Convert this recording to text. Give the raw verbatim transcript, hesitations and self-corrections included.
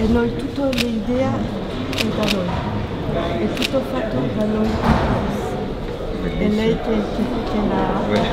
e noi tutta l'idea è da noi, è tutto fatto da noi. E lei che, che, che la